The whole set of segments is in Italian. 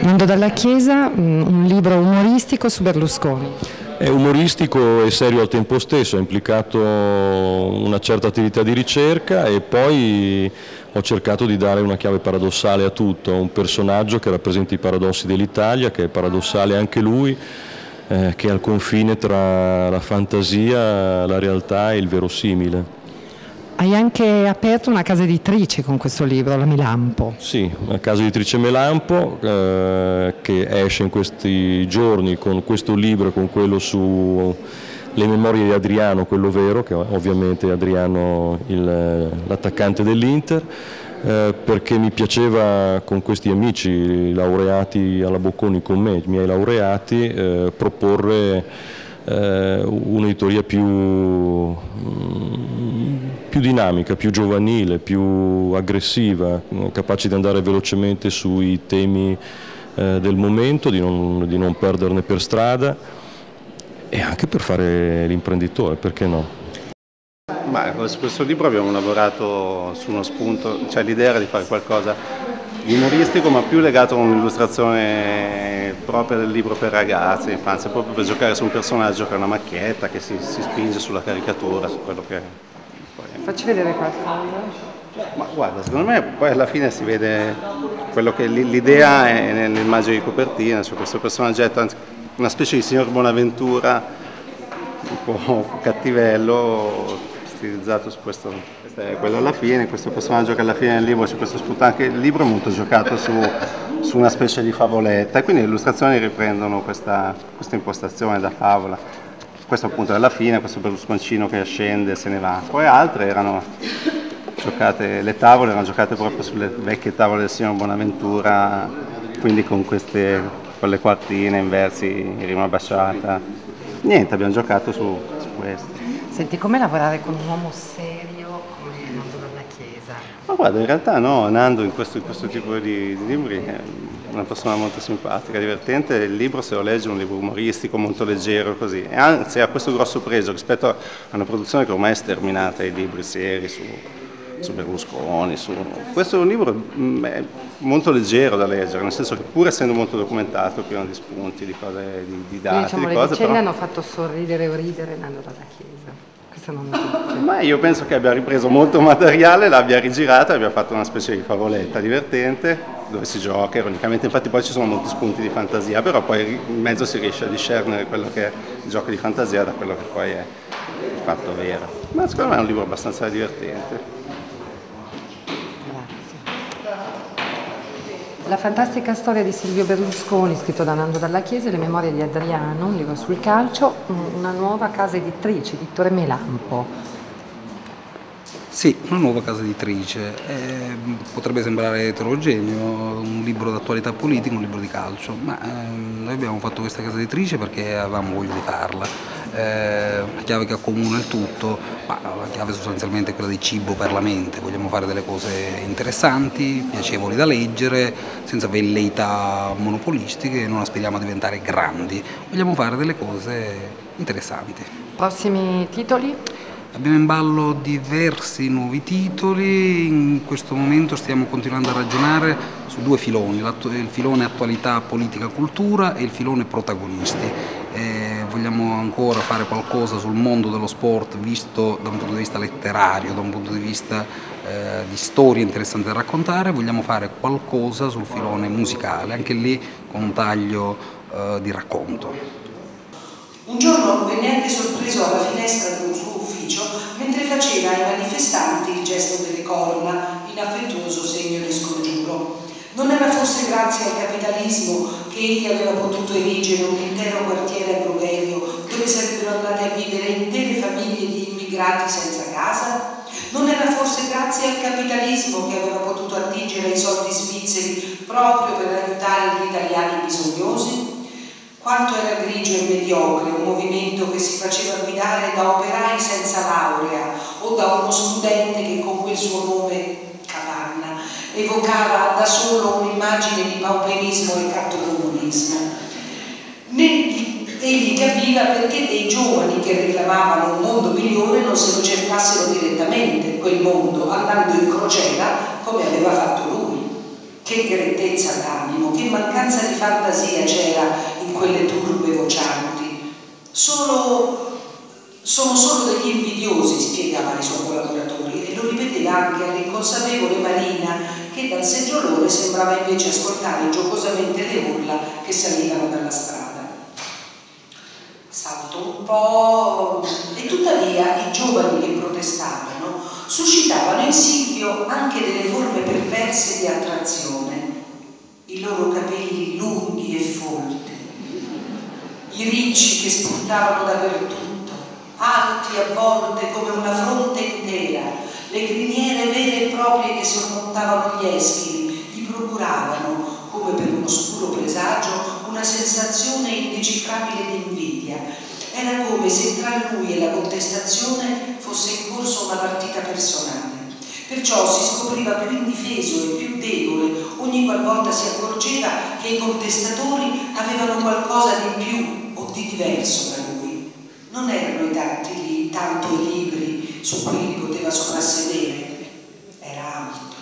Nando Dalla Chiesa, un libro umoristico su Berlusconi. È umoristico e serio al tempo stesso, ha implicato una certa attività di ricerca e poi ho cercato di dare una chiave paradossale a tutto, un personaggio che rappresenta i paradossi dell'Italia, che è paradossale anche lui, che è al confine tra la fantasia, la realtà e il verosimile. Hai anche aperto una casa editrice con questo libro, la Melampo. Sì, una casa editrice Melampo che esce in questi giorni con questo libro, con quello su le memorie di Adriano, quello vero, che ovviamente è Adriano l'attaccante dell'Inter, perché mi piaceva con questi amici laureati alla Bocconi con me, i miei laureati, proporre un'editoria più dinamica, più giovanile, più aggressiva, capace di andare velocemente sui temi del momento, di non perderne per strada e anche per fare l'imprenditore, perché no? Ma su questo libro abbiamo lavorato su uno spunto, cioè l'idea era di fare qualcosa di umoristico ma più legato a un'illustrazione propria del libro per ragazzi, infanzia, proprio per giocare su un personaggio che è una macchietta, che si spinge sulla caricatura, su quello che poi... Facci vedere qualcosa. Ma guarda, secondo me poi alla fine si vede quello che l'idea è nell'immagine di copertina, cioè questo personaggetto, una specie di signor Bonaventura, un po' cattivello, stilizzato su questo, questa è quella alla fine, questo personaggio che alla fine del libro c'è questo spunto, anche il libro è molto giocato su una specie di favoletta e quindi le illustrazioni riprendono questa impostazione da favola. Questo appunto è alla fine, questo Berlusconcino che scende e se ne va. Poi altre erano giocate, le tavole erano giocate proprio sulle vecchie tavole del signor Bonaventura, quindi con le quartine in versi, in rima baciata. Niente, abbiamo giocato su questo. Senti, com'è lavorare con un uomo serio come Nando Dalla Chiesa? Ma guarda, in realtà no, Nando in questo tipo di libri è una persona molto simpatica, divertente. Il libro, se lo leggi, è un libro umoristico, molto leggero, così. E anzi ha questo grosso pregio rispetto a una produzione che ormai è sterminata, i libri seri su Berlusconi. Questo è un libro molto leggero da leggere, nel senso che pur essendo molto documentato, pieno di spunti, di cose, di dati, Diciamo, di le cose, vicende però... hanno fatto sorridere o ridere Nando Dalla Chiesa. Questa è una notizia. Ma io penso che abbia ripreso molto materiale, l'abbia rigirato e abbia fatto una specie di favoletta divertente dove si gioca ironicamente, infatti poi ci sono molti spunti di fantasia, però poi in mezzo si riesce a discernere quello che è il gioco di fantasia da quello che poi è il fatto vero. Ma secondo me è un libro abbastanza divertente. La fantastica storia di Silvio Berlusconi, scritto da Nando Dalla Chiesa, e le memorie di Adriano, un libro sul calcio, una nuova casa editrice, editore Melampo. Sì, una nuova casa editrice. Potrebbe sembrare eterogeneo, un libro d'attualità politica, un libro di calcio, ma noi abbiamo fatto questa casa editrice perché avevamo voglia di farla. La chiave che accomuna il tutto, ma la chiave sostanzialmente è quella di cibo per la mente. Vogliamo fare delle cose interessanti, piacevoli da leggere, senza velleità monopolistiche, non aspiriamo a diventare grandi, vogliamo fare delle cose interessanti. Prossimi titoli? Abbiamo in ballo diversi nuovi titoli, in questo momento stiamo continuando a ragionare su due filoni, il filone attualità, politica, cultura e il filone protagonisti. Vogliamo ancora fare qualcosa sul mondo dello sport visto da un punto di vista letterario, da un punto di vista di storie interessanti da raccontare, vogliamo fare qualcosa sul filone musicale, anche lì con un taglio di racconto. Un giorno venne anche sorpreso alla finestra dello suo ufficio mentre faceva ai manifestanti il gesto delle corna, in affettuoso segno di scongiuro. Non era forse grazie al capitalismo che egli aveva potuto erigere un intero quartiere a Broverio dove sarebbero andate a vivere intere famiglie di immigrati senza casa? Non era forse grazie al capitalismo che aveva potuto attingere ai soldi svizzeri proprio per aiutare gli italiani bisognosi? Quanto era grigio e mediocre un movimento che si faceva guidare da operai senza laurea o da uno studente che con quel suo nome, Capanna, evocava da solo un'immagine di pauperismo e cattocomunismo. Egli capiva perché dei giovani che reclamavano un mondo migliore non se lo cercassero direttamente, quel mondo, andando in crociera come aveva fatto lui. Che grettezza d'animo, che mancanza di fantasia c'era in quelle turbe vocianti. Sono solo degli invidiosi, spiegava ai suoi collaboratori, e lo ripeteva anche all'inconsapevole Marina, che dal seggiolone sembrava invece ascoltare giocosamente le urla che salivano dalla strada. Salto un po', e tuttavia i giovani che protestavano suscitavano in Silvio anche delle forme perverse di attrazione. I loro capelli lunghi e folti, i ricci che spuntavano dappertutto, alti a volte come una fronte intera, le criniere vere e proprie che sormontavano gli eschili, gli procuravano, come per un oscuro presagio, una sensazione indecifrabile di invidia. Era come se tra lui e la contestazione fosse in corso una partita personale. Perciò si scopriva più indifeso e più debole ogni qualvolta si accorgeva che i contestatori avevano qualcosa di più o di diverso da lui. Non erano tanto i libri su cui li poteva soprassedere, era altro.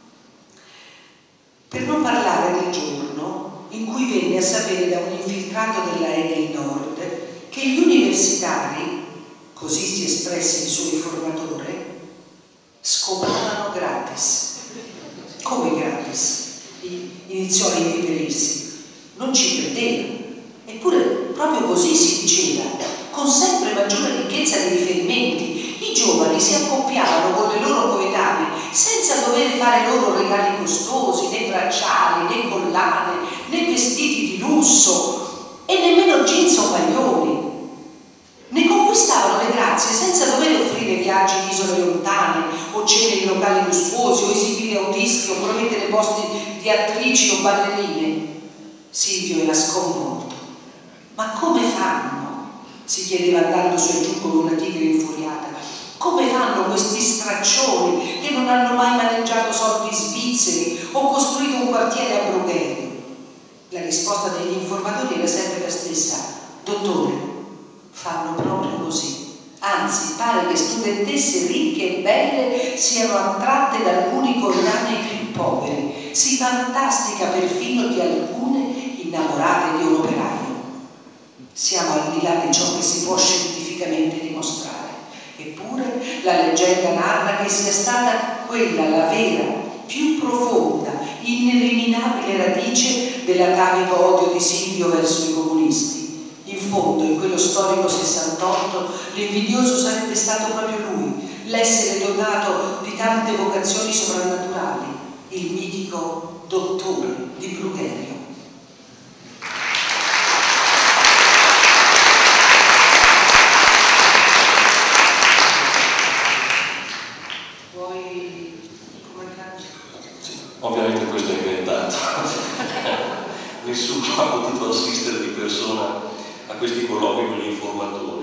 Per non parlare del giorno in cui venne a sapere da un infiltrato della Enel Nord che gli universitari, così si espresse il suo riformatore, scopavano gratis. Come gratis? Iniziò a inviperirsi. Non ci credeva. Eppure proprio così si diceva, con sempre maggiore ricchezza di riferimenti. I giovani si accoppiavano con le loro coetanee senza dover fare loro regali costosi, né bracciali, né collane, né vestiti di lusso e nemmeno jeans o maglioni. Ne conquistavano le grazie senza dover offrire viaggi in isole lontane o cene in locali lussuosi o esibire autisti o promettere posti di attrici o ballerine. Silvio era sconvolto. Ma come fanno? Si chiedeva andando su e giù come una tigre infuriata. Come fanno questi straccioni che non hanno mai maneggiato soldi svizzeri o costruito un quartiere a Brugherio? La risposta degli informatori era sempre la stessa: dottore, fanno proprio così. Anzi, pare che studentesse ricche e belle siano attratte da alcuni coetanei più poveri. Si fantastica perfino di alcune innamorate di un operaio. Siamo al di là di ciò che si può scientificamente dimostrare. Eppure la leggenda narra che sia stata quella la vera, più profonda, ineliminabile radice dell'atavico odio di Silvio verso i comunisti. In fondo, in quello storico 68, l'invidioso sarebbe stato proprio lui, l'essere dotato di tante vocazioni sovrannaturali, il mitico dottore di Brugherio. Ovviamente questo è inventato. Nessuno ha potuto assistere di persona a questi colloqui con gli informatori.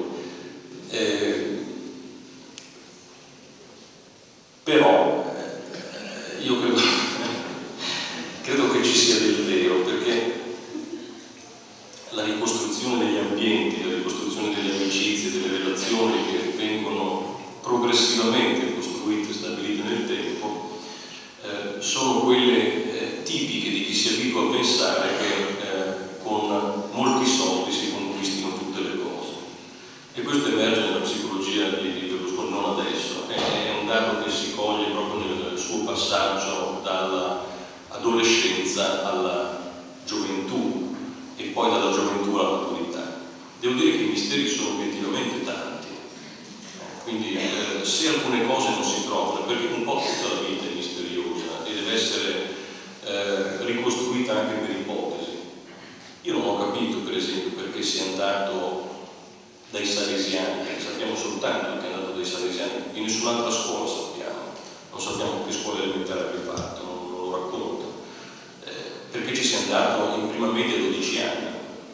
Però io credo che ci sia del vero, perché la ricostruzione degli ambienti, la ricostruzione delle amicizie, delle relazioni che vengono progressivamente costruite e stabilite nel tempo sono quelle tipiche di chi si abitua a pensare che con molti soldi si conquistino tutte le cose. E questo emerge nella psicologia di Berlusconi, non adesso, è un dato che si coglie proprio nel suo passaggio dall'adolescenza alla gioventù e poi dalla gioventù alla maturità. Devo dire che i misteri sono obiettivamente tanti, quindi se alcune cose non si trovano, perché un po' tutta la vita è misteriosa e deve essere ricostruita anche per ipotesi. Io non ho capito, per esempio, perché sia andato dai salesiani, sappiamo soltanto che è andato dai salesiani, in nessun'altra scuola sappiamo, non sappiamo che scuola elementare abbia fatto, non lo racconta, perché ci sia andato in prima media a 12 anni,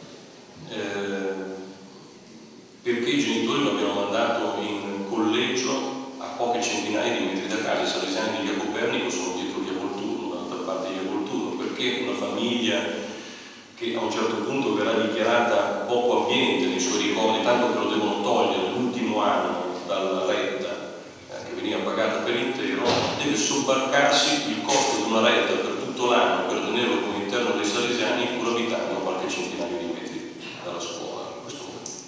perché i genitori lo abbiano mandato in collegio a poche centinaia di metri da casa. I salesiani di Via Copernico sono dietro Via Volturno, dall'altra parte di Via Volturno, perché una famiglia che a un certo punto verrà dichiarata poco abbiente nei suoi ricordi, tanto che lo devono togliere l'ultimo anno dalla retta che veniva pagata per intero, deve sobbarcarsi il costo di una retta per tutto l'anno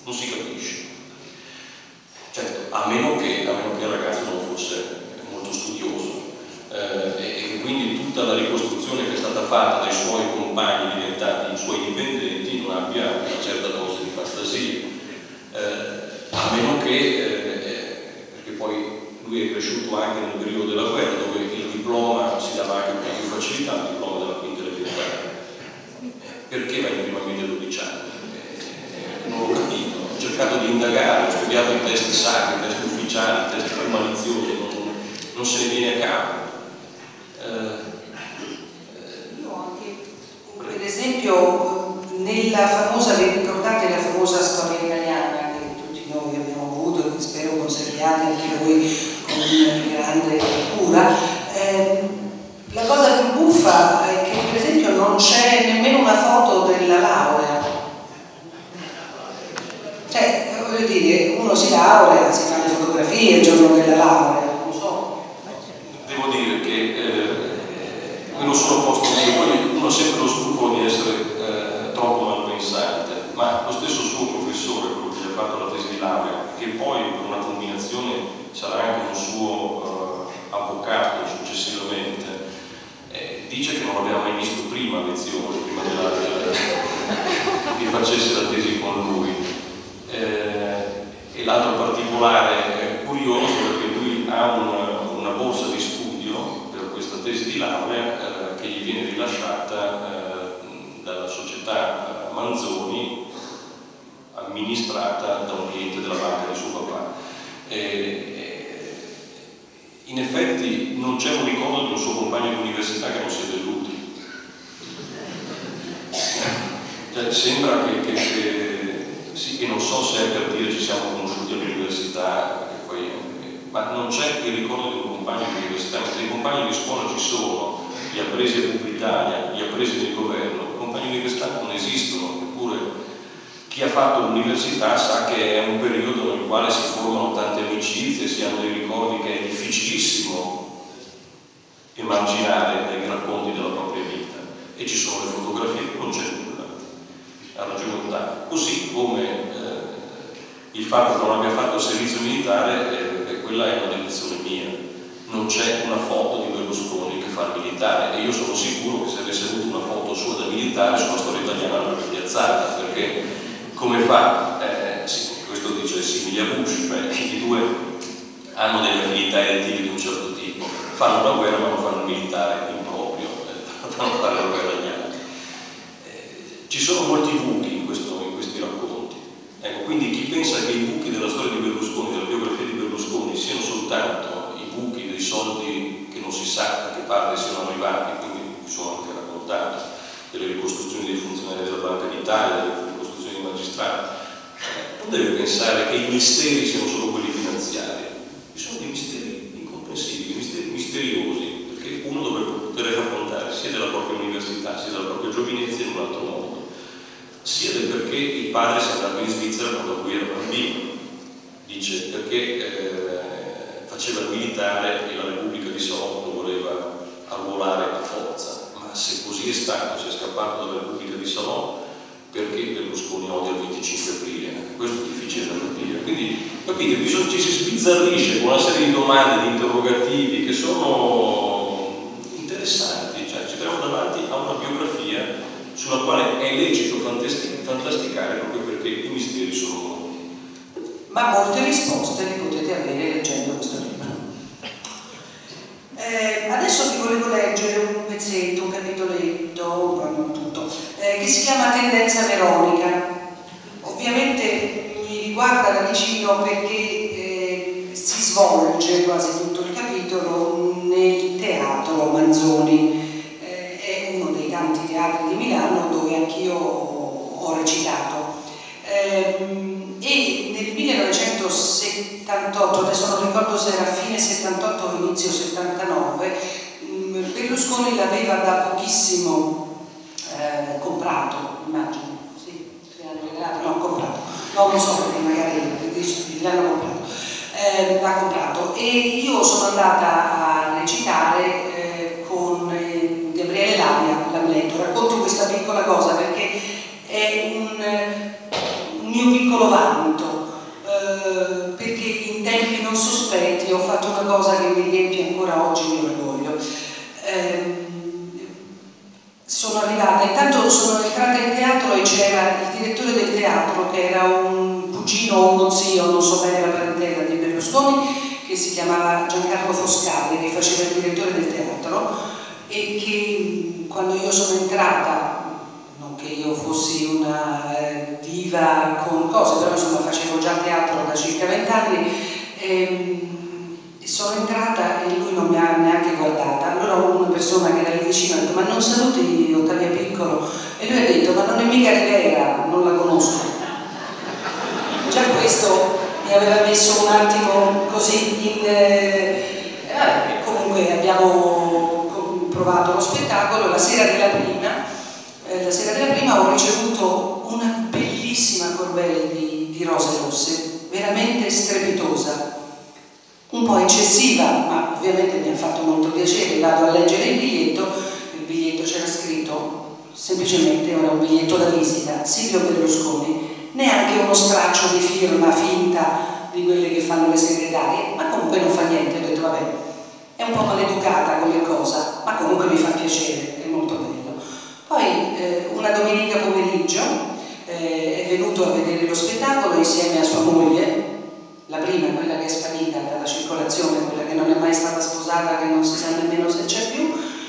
non si capisce. Certo, a meno che il ragazzo non fosse molto studioso e che quindi tutta la ricostruzione che è stata fatta dai suoi compagni diventati i suoi dipendenti non abbia una certa dose di fantasia, a meno che, perché poi lui è cresciuto anche nel periodo della guerra, dove il diploma si dava anche con più facilità, il diploma della quinta elementare. Perché va in prima media 12 anni? Non l'ho capito, ho cercato di indagare, ho studiato i testi sacri, i testi ufficiali, i testi più maliziosi, non se ne viene a capo. Io anche, per esempio, nella famosa, vi ricordate la famosa storia italiana che tutti noi abbiamo avuto e che spero conserviate anche voi con grande cura, la cosa più buffa è che per esempio non c'è nemmeno una foto della laurea. Cioè, voglio dire, uno si laurea, si fa le fotografie il giorno della laurea, non so. Devo dire che me lo sono posto io, poi uno ha sempre lo scrupolo di essere troppo malpensante, ma lo stesso suo professore, quello che gli ha fatto la tesi di laurea, che poi per una combinazione sarà anche un suo avvocato successivamente, dice che non l'aveva mai visto prima a lezione, prima che facesse la tesi con lui. E l'altro particolare curioso è che lui ha una borsa di studio per questa tesi di laurea che gli viene rilasciata dalla società Manzoni, amministrata da un cliente della banca di suo papà. In effetti non c'è un ricordo di un suo compagno di università che non sia dell'ultimo. Cioè, sembra sì, che non so se è per dire ci siamo conosciuti all'università, ma non c'è il ricordo di un compagno di università, mentre i compagni di scuola ci sono, li ha presi a Publitalia, li ha presi nel governo, i compagni di università non esistono, eppure chi ha fatto l'università sa che è un periodo nel quale si formano tante amicizie, si hanno dei ricordi che è difficilissimo emarginare dai racconti della propria vita, e ci sono le fotografie, non c'è nulla, ha ragione Ottavio. Così come il fatto che non abbia fatto il servizio militare, quella è una deduzione mia, non c'è una foto di Berlusconi che fa il militare, e io sono sicuro che se avesse avuto una foto sua da militare sulla storia italiana l'avrebbe piazzata, perché come fa, sì, questo dice simile a Bush, cioè i due hanno delle affinità elettive di un certo tipo, fanno la guerra ma non fanno il militare improprio, fanno fare la guerra agli altri. Ci sono molti buchi in questi racconti, ecco, quindi chi pensa che i buchi della storia di Berlusconi, della biografia di Berlusconi, siano soltanto i buchi dei soldi che non si sa da che parte siano arrivati, quindi sono anche raccontati, delle ricostruzioni dei funzionari della Banca d'Italia, delle ricostruzioni dei magistrati, non deve pensare che i misteri siano solo quelli finanziari. Ci sono dei misteri incomprensibili, misteri misteriosi, perché uno dovrebbe poter raccontare sia della propria università, sia della propria giovinezza in un altro modo, sia del perché il padre si è andato in Svizzera quando lui era bambino, dice perché faceva il militare e la Repubblica di Salò lo voleva arruolare a forza, ma se così è stato, se è scappato dalla Repubblica di Salò, perché Berlusconi odia il 25 aprile? Questo è difficile da capire. Quindi, capite, ci si sbizzarrisce con una serie di domande, di interrogativi che sono interessanti, cioè ci troviamo davanti a una biografia sulla quale è lecito fantasticare proprio perché i misteri sono molti. Ma molte risposte le potete avere leggendo questo libro. Adesso vi volevo leggere un pezzetto, un capitoletto, non tutto, che si chiama Tendenza Veronica. Ovviamente mi riguarda da vicino perché si svolge quasi tutto il capitolo nel teatro Manzoni. È uno dei tanti teatri di Milano dove anch'io ho recitato. E nel 1978, adesso non ricordo se era fine 78 o inizio 79, Berlusconi l'aveva da pochissimo comprato, immagino, sì, no, comprato, no, non so perché magari l'hanno comprato, l'ha comprato, e io sono andata a recitare con Gabriele Lavia, l'Amleto. Racconto questa piccola cosa perché è un mio piccolo lo vanto, perché in tempi non sospetti ho fatto una cosa che mi riempie ancora oggi di orgoglio. Sono arrivata, intanto sono entrata in teatro e c'era il direttore del teatro, che era un cugino o uno zio, non so bene la parentela, di Berlusconi, che si chiamava Giancarlo Foscari, che faceva il direttore del teatro, e che quando io sono entrata, non che io fossi una diva con cose, però insomma facevo già teatro da circa 20 anni, sono entrata e lui non mi ha neanche guardata. Allora una persona che era lì vicino ha detto: ma non saluti Ottavia Piccolo? E lui ha detto: ma non è mica Rivera, non la conosco. Già questo mi aveva messo un attimo così in... comunque abbiamo provato lo spettacolo. La sera della prima ho ricevuto una bellissima corbella di rose rosse, veramente strepitosa, un po' eccessiva, ma ovviamente mi ha fatto molto piacere. Vado a leggere il biglietto c'era scritto semplicemente, era un biglietto da visita, Silvio Berlusconi, neanche uno straccio di firma finta di quelle che fanno le segretarie, ma comunque non fa niente. Ho detto vabbè, è un po' maleducata come cosa, ma comunque mi fa piacere, è molto bello. Poi una domenica pomeriggio è venuto a vedere lo spettacolo insieme a sua moglie, la prima, quella che è sparita dalla circolazione, quella che non è mai stata sposata, che non si sa nemmeno se c'è più,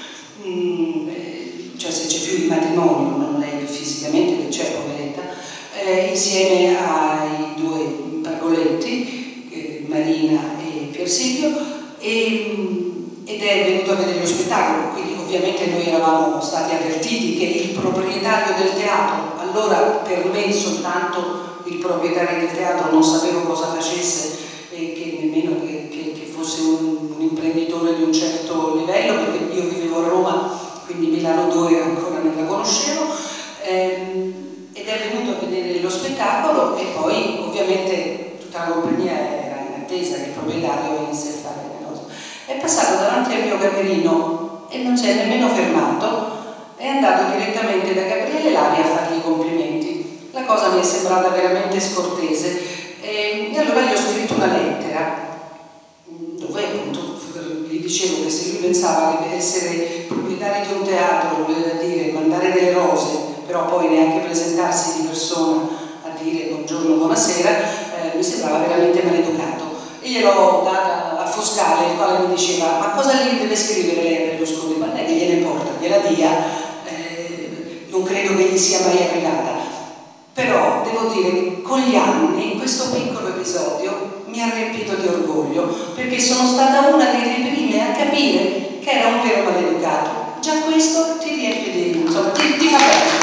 cioè se c'è più il matrimonio, non lei fisicamente che c'è, poveretta, insieme ai due pargoletti, Marina e Pier Silvio, ed è venuto a vedere lo spettacolo. Quindi ovviamente noi eravamo stati avvertiti che il proprietario del teatro, allora per me soltanto il proprietario del teatro, non sapevo cosa facesse e che nemmeno che fosse un imprenditore di un certo livello, perché io vivevo a Roma, quindi Milano 2 ancora non la conoscevo, ed è venuto a vedere lo spettacolo e poi ovviamente tutta la compagnia era in attesa che il proprietario venisse a fare le cose. È passato davanti al mio camerino e non si è nemmeno fermato, è andato direttamente da Gabriele Lavi a fargli i complimenti. La cosa mi è sembrata veramente scortese e allora gli ho scritto una lettera dove appunto gli dicevo che se lui pensava che essere proprietario di un teatro voleva dire mandare delle rose, però poi neanche presentarsi di persona a dire buongiorno, buonasera, mi sembrava veramente maleducato. E gliel'ho data a Foscale, il quale mi diceva: ma cosa gli deve scrivere lei a Berlusconi? Ma lei che gliene porta, gliela dia, non credo che gli sia mai arrivata. Però devo dire che con gli anni questo piccolo episodio mi ha riempito di orgoglio, perché sono stata una delle prime a capire che era un vero maleducato. Già questo ti riempie di... insomma, ti fa bene.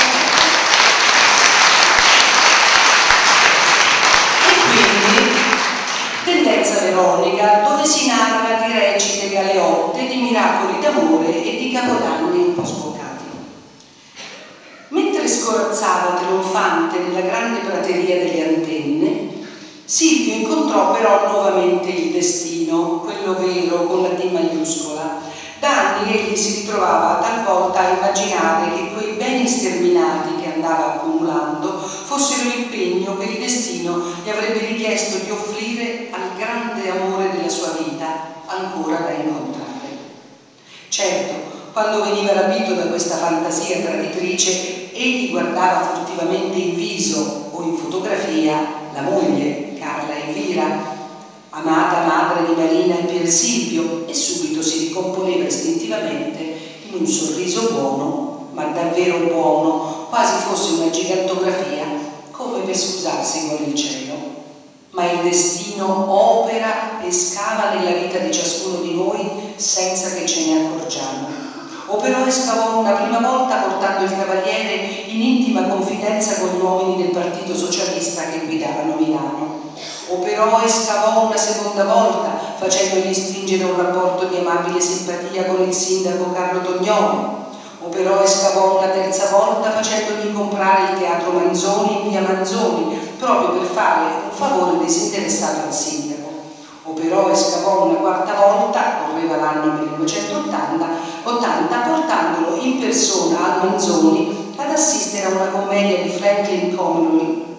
Tendenza Veronica, dove si narra di recite galeotte, di miracoli d'amore e di capodanni un po' sboccati. Mentre scorazzava trionfante nella grande prateria delle antenne, Silvio incontrò però nuovamente il destino, quello vero con la D maiuscola. Da anni egli si ritrovava talvolta a immaginare che quei beni sterminati che andava accumulando fossero l'impegno che il destino gli avrebbe richiesto di offrire al grande amore della sua vita, ancora da incontrare. Certo, quando veniva rapito da questa fantasia traditrice, egli guardava furtivamente in viso o in fotografia la moglie, Carla Elvira, amata madre di Marina e Pier Silvio, e subito si ricomponeva istintivamente in un sorriso buono, ma davvero buono, quasi fosse una gigantografia, come per scusarsi con il cielo. Ma il destino opera e scava nella vita di ciascuno di noi senza che ce ne accorgiamo. Operò e scavò una prima volta portando il cavaliere in intima confidenza con gli uomini del Partito Socialista che guidavano Milano. Operò e scavò una seconda volta facendogli stringere un rapporto di amabile simpatia con il sindaco Carlo Tognoli. Operò e scavò una terza volta facendogli comprare il teatro Manzoni in via Manzoni, proprio per fare un favore disinteressato al sindaco. Operò e scavò una quarta volta, correva l'anno 1980, portandolo in persona al Manzoni ad assistere a una commedia di Franklin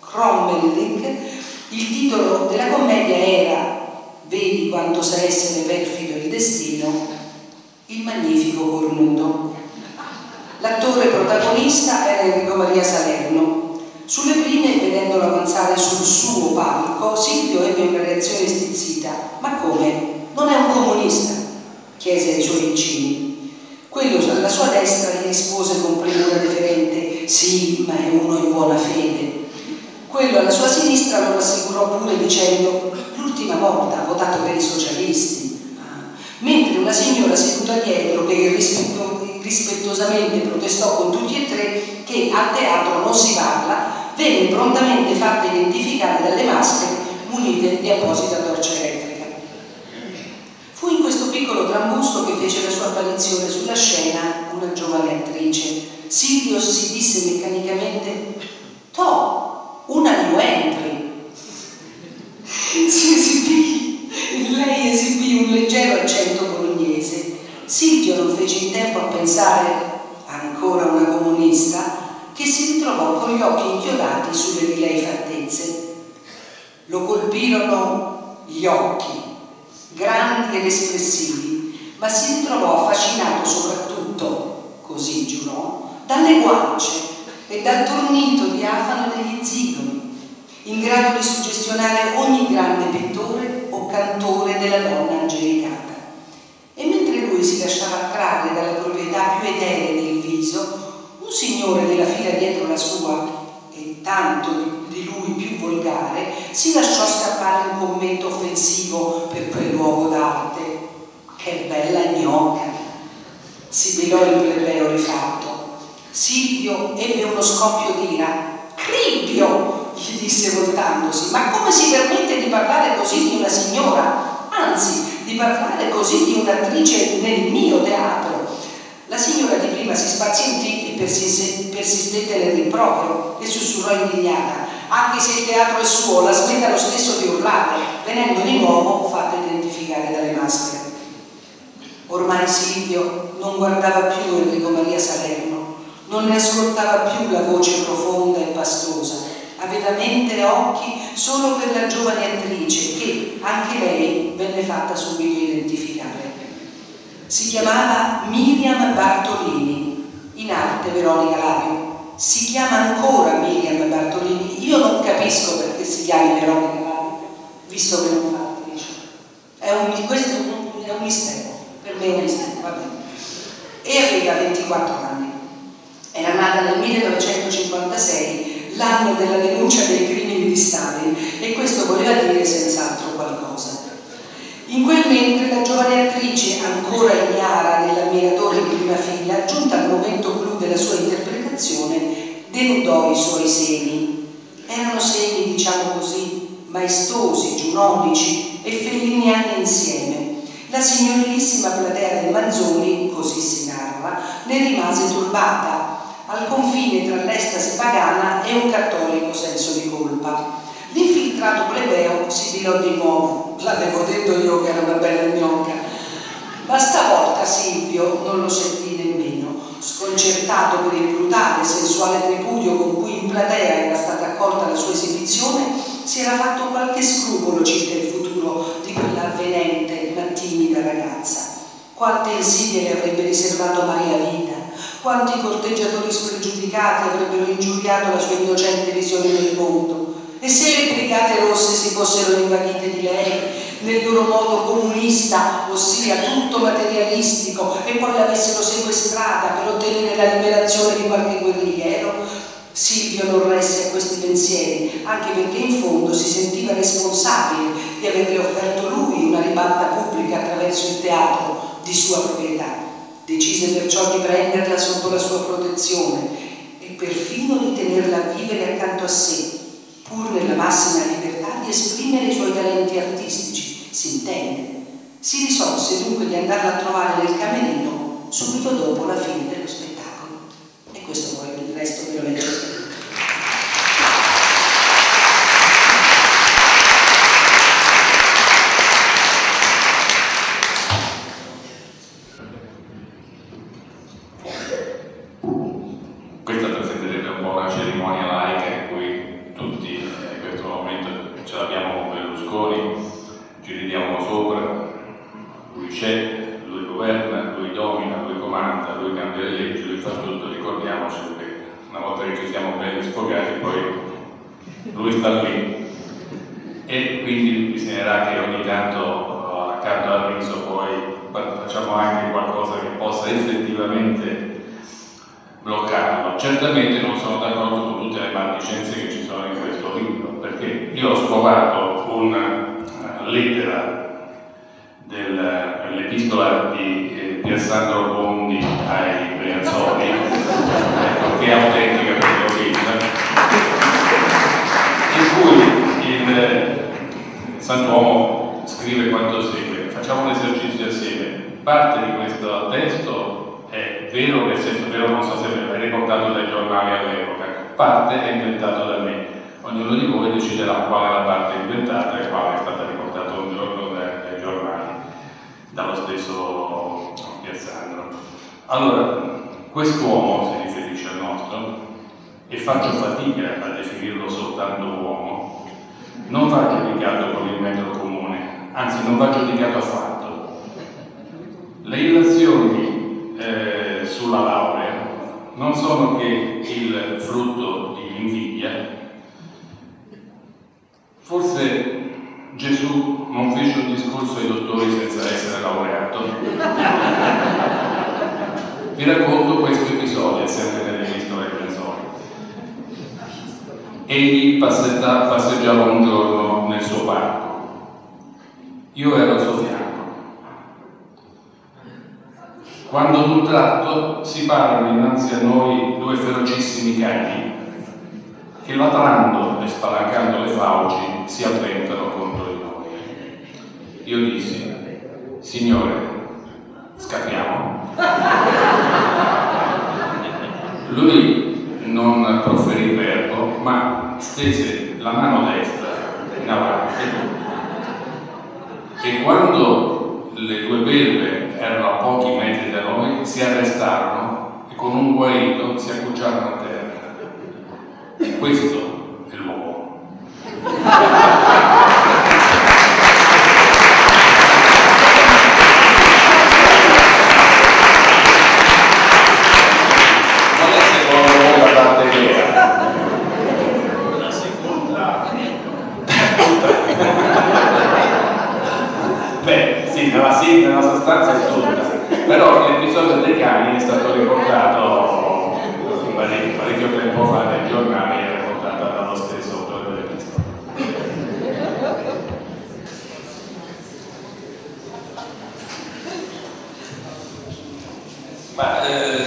Crommelin. Il titolo della commedia era "Vedi quanto sa essere perfido il destino, il magnifico cornuto". L'attore protagonista era Enrico Maria Salerno. Sulle prime, vedendolo avanzare sul suo palco, Silvio ebbe una reazione stizzita. "Ma come? Non è un comunista?" chiese ai suoi vicini. Quello alla sua destra gli rispose con premura deferente: "Sì, ma è uno in buona fede". Quello alla sua sinistra lo rassicurò pure dicendo: "L'ultima volta ha votato per i socialisti". Mentre una signora seduta dietro, che rispettosamente protestò con tutti e tre che a teatro non si parla, venne prontamente fatta identificare dalle maschere munite di apposita torcia elettrica. Fu in questo piccolo trambusto che fece la sua apparizione sulla scena una giovane attrice. Silvio si disse meccanicamente: "Toh, una new entry". Lei esibì un leggero accento bolognese. Silvio non fece in tempo a pensare: ancora una comunista, che si ritrovò con gli occhi inchiodati sulle di lei fattezze. Lo colpirono gli occhi, grandi ed espressivi, ma si ritrovò affascinato soprattutto, così giurò, dalle guance e dal tornito diafano degli zigoni, in grado di suggestionare ogni grande pittore o cantore della donna angelicata. E mentre lui si lasciava attrarre dalla proprietà più eterea del viso, un signore della fila dietro la sua, e tanto di lui più volgare, si lasciò scappare un commento offensivo per quel luogo d'arte. "Che bella gnocca!" sibilò il plebeo rifatto. Silvio ebbe uno scoppio d'ira. "Cribbio!" gli disse voltandosi, "ma come si permette di parlare così di una signora? Anzi, di parlare così di un'attrice nel mio teatro?" La signora di prima si spazientì e persistette nel rimprovero e sussurrò indignata: "Anche se il teatro è suo, la smetta lo stesso di urlare", venendo di nuovo fatta identificare dalle maschere. Ormai Silvio non guardava più Enrico Maria Salerno, non ne ascoltava più la voce profonda e pastosa, aveva mente e occhi solo per la giovane attrice che, anche lei, venne fatta subito identificare. Si chiamava Miriam Bartolini, in arte Veronica Labio. Si chiama ancora Miriam Bartolini. Io non capisco perché si chiami Veronica Labio, visto che non fa attrice. Questo è un mistero, per me è un mistero, va bene. E aveva 24 anni. Era nata nel 1956, l'anno della denuncia dei crimini di Stalin, e questo voleva dire senz'altro qualcosa. In quel mentre la giovane attrice, ancora ignara dell'ammiratore in prima fila, giunta al momento clou della sua interpretazione, denudò i suoi seni. Erano seni, diciamo così, maestosi, giunonici e felliniani insieme. La signorilissima platea dei Manzoni, così si narra, ne rimase turbata, al confine tra l'estasi pagana e un cattolico senso di colpa. L'infiltrato plebeo si dirò di nuovo: "L'avevo detto io che era una bella gnocca". Ma stavolta Silvio non lo sentì nemmeno. Sconcertato per il brutale e sensuale tripudio con cui in platea era stata accolta la sua esibizione, si era fatto qualche scrupolo circa il futuro di quella avvenente ma timida ragazza. Quante insidie le avrebbe riservato Maria Vita, quanti corteggiatori spregiudicati avrebbero ingiuriato la sua innocente visione del mondo. E se le brigate rosse si fossero invaghite di lei nel loro modo comunista, ossia tutto materialistico, e poi l'avessero sequestrata per ottenere la liberazione di qualche guerrigliero? Silvio non resse a questi pensieri, anche perché in fondo si sentiva responsabile di averle offerto lui una ribalta pubblica attraverso il teatro di sua proprietà. Decise perciò di prenderla sotto la sua protezione e perfino di tenerla a vivere accanto a sé, pur nella massima libertà di esprimere i suoi talenti artistici, si intende. Si risolse dunque di andarla a trovare nel camerino subito dopo la fine dello spettacolo. E questo poi il resto ve lo leggerò. Questa rappresenterebbe un po' una cerimonia laica in cui tutti e quindi bisognerà che ogni tanto accanto al riso poi facciamo anche qualcosa che possa effettivamente bloccarlo. Certamente non sono d'accordo con tutte le maldicenze che ci sono in questo libro, perché io ho scovato una lettera dell'epistola di Piersandro Bondi ai Brianzoli, che è autentica perché è originale, in cui il Sant'Uomo scrive quanto segue. Facciamo un esercizio assieme. Parte di questo testo è vero, nel senso vero, non so se è riportato dai giornali all'epoca, parte è inventato da me. Ognuno di voi deciderà qual è la parte inventata e quale è stata riportata un giorno dai giornali, dallo stesso Piersandro. Allora, quest'uomo si riferisce al nostro, e faccio fatica a definirlo soltanto uomo, non va giudicato con il metro comune, anzi non va giudicato affatto. Le illazioni sulla laurea non sono che il frutto di invidia. Forse Gesù non fece un discorso ai dottori senza essere laureato. Vi racconto questo episodio, sempre nell'Epistola ai Brianzoli. Egli passeggiava un giorno nel suo parco. Io ero al suo fianco. Quando d'un tratto si parano innanzi a noi due ferocissimi cani che, latrando e spalancando le fauci, si avventano contro di noi. Io dissi: Signore, scappiamo? Lui non proferì il verbo, ma stese la mano destra in avanti, e quando le due belve erano a pochi metri da noi, si arrestarono e con un guaito si accucciarono a terra. E questo è l'uomo. Qual è secondo voi la parte vera? La seconda. Beh, sì, nella sostanza è tutta. Però l'episodio dei cani è stato riportato parecchio tempo fa nei giornali, è riportata dallo stesso autore dell'epistola. Ma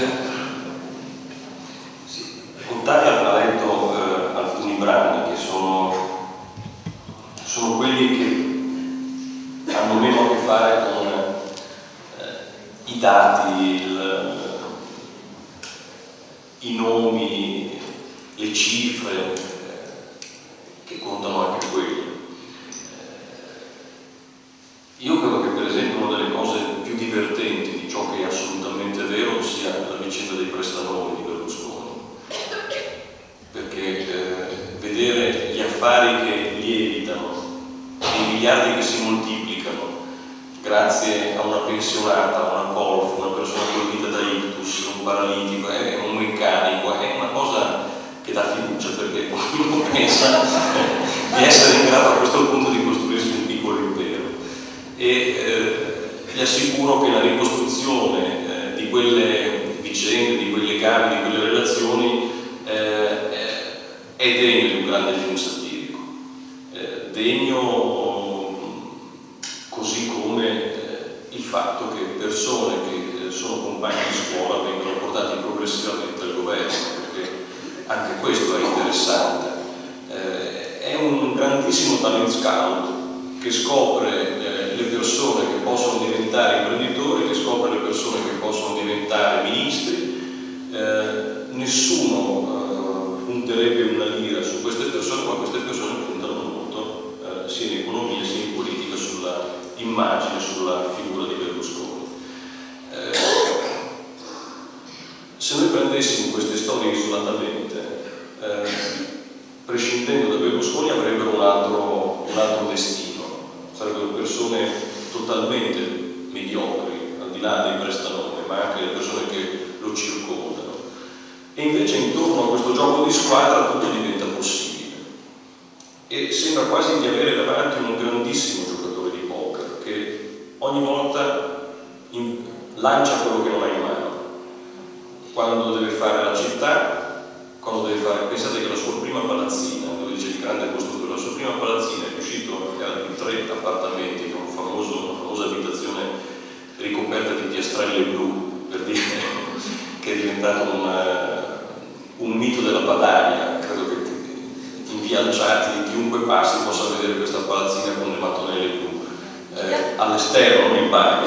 sì, Fontana ha letto alcuni brani che sono quelli che hanno meno a che fare con i dati, i nomi, le cifre, che contano anche quelli. Io credo che per esempio una delle cose più divertenti di ciò che è assolutamente vero sia la vicenda dei prestanome di Berlusconi, perché vedere gli affari che lievitano, i miliardi che si moltiplicano grazie a una pensionata, una colf, una persona colpita da ictus, un paralitico, un meccanico, è una cosa che dà fiducia, perché qualcuno pensa di essere in grado a questo punto di costruirsi un piccolo impero. E vi assicuro che la ricostruzione di quelle vicende, di quei legami, di quelle relazioni è degno di un grande film satirico, degno così come il fatto che persone che sono compagni di scuola vengono portati progressivamente al governo, perché anche questo è interessante. È un grandissimo talent scout che scopre le persone che possono diventare imprenditori, che scopre le persone che possono diventare ministri. Nessuno punterebbe una lira su queste persone, ma queste persone puntano molto sia in economia sia in politica sulla immagine, sulla figura di Berlusconi. Se noi prendessimo queste storie isolatamente, prescindendo da Berlusconi, avrebbero un altro destino. Sarebbero persone totalmente mediocri, al di là dei prestanome, ma anche le persone che lo circondano. E invece intorno a questo gioco di squadra tutto diventa possibile. e sembra quasi di avere davanti un grandissimo giocatore di poker che ogni volta lancia quello che non ha in mano. Quando deve fare la città, quando deve fare, pensate che la sua prima palazzina, lo dice il grande costruttore, la sua prima palazzina è riuscito, era di 3 appartamenti, con una famosa abitazione ricoperta di piastrelle blu, per dire che è diventato un mito della Padania. Credo che in via Alciati chiunque passi possa vedere questa palazzina con le mattonelle blu. All'esterno, non in bagno,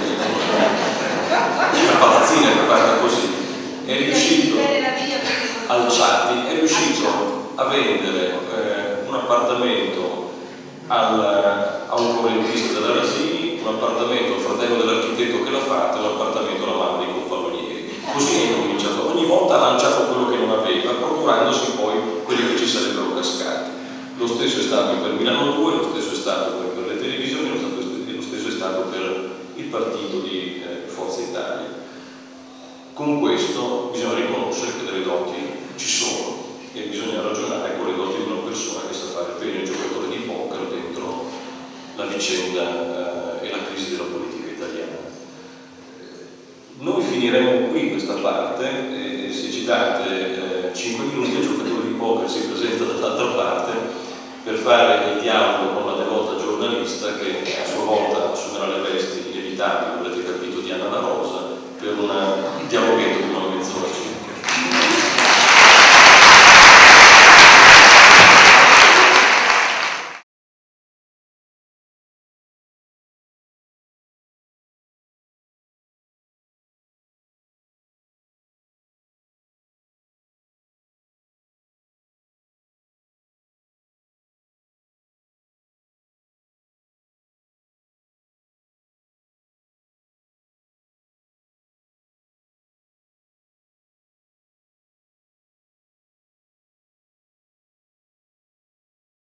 la palazzina è fatta così. È riuscito, Alciati è riuscito a vendere un appartamento a un correntista della Rasini, un appartamento al fratello dell'architetto che l'ha fatto e un appartamento alla mamma di Confalonieri. Così è cominciato, ogni volta ha lanciato quello che non aveva, procurandosi poi quelli che ci sarebbero cascati. Lo stesso è stato per Milano 2, lo stesso è stato per le televisioni, lo stesso è stato per il partito di Forza Italia. Con questo bisogna riconoscere che delle doti ci sono e bisogna ragionare con le doti di una persona che sa fare bene il giocatore di poker dentro la vicenda e la crisi della politica italiana. Noi finiremo qui questa parte e se ci date 5 minuti il giocatore di poker si presenta dall'altra parte per fare il dialogo